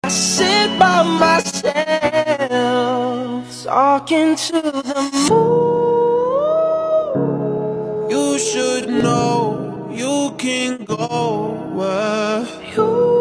I sit by myself, talking to the moon. You should know you can go where you